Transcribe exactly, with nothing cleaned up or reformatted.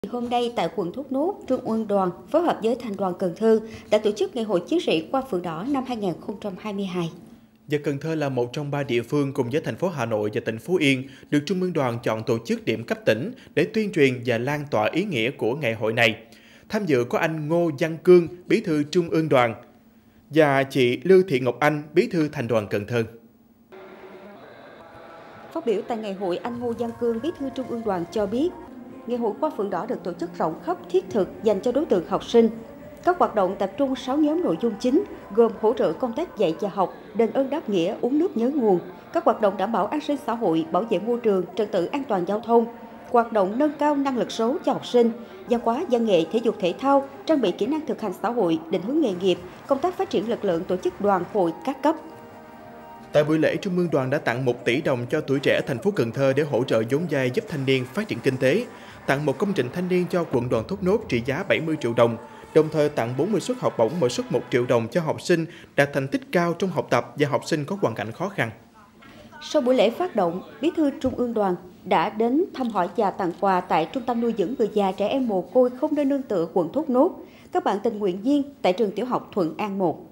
Hôm nay tại quận Thốt Nốt, Trung ương Đoàn phối hợp với Thành đoàn Cần Thơ đã tổ chức Ngày hội Chiến sĩ Qua Phượng Đỏ năm hai nghìn không trăm hai mươi hai. Và Cần Thơ là một trong ba địa phương cùng với thành phố Hà Nội và tỉnh Phú Yên được Trung ương Đoàn chọn tổ chức điểm cấp tỉnh để tuyên truyền và lan tỏa ý nghĩa của ngày hội này. Tham dự có anh Ngô Văn Cương, Bí thư Trung ương Đoàn và chị Lưu Thị Ngọc Anh, Bí thư Thành đoàn Cần Thơ. Phát biểu tại ngày hội, anh Ngô Văn Cương, Bí thư Trung ương Đoàn cho biết, Ngày hội Qua Phượng Đỏ được tổ chức rộng khắp, thiết thực dành cho đối tượng học sinh. Các hoạt động tập trung sáu nhóm nội dung chính, gồm hỗ trợ công tác dạy và học, đền ơn đáp nghĩa, uống nước nhớ nguồn, các hoạt động đảm bảo an sinh xã hội, bảo vệ môi trường, trật tự an toàn giao thông, hoạt động nâng cao năng lực số cho học sinh, văn hóa, văn nghệ, thể dục thể thao, trang bị kỹ năng thực hành xã hội, định hướng nghề nghiệp, công tác phát triển lực lượng tổ chức đoàn hội các cấp. Tại buổi lễ, Trung ương Đoàn đã tặng một tỷ đồng cho tuổi trẻ thành phố Cần Thơ để hỗ trợ vốn vay giúp thanh niên phát triển kinh tế, tặng một công trình thanh niên cho quận Đoàn Thốt Nốt trị giá bảy mươi triệu đồng, đồng thời tặng bốn mươi suất học bổng mỗi suất một triệu đồng cho học sinh đạt thành tích cao trong học tập và học sinh có hoàn cảnh khó khăn. Sau buổi lễ phát động, Bí thư Trung ương Đoàn đã đến thăm hỏi và tặng quà tại Trung tâm nuôi dưỡng người già trẻ em mồ côi không nơi nương tựa quận Thốt Nốt, các bạn tình nguyện viên tại trường tiểu học Thuận An một.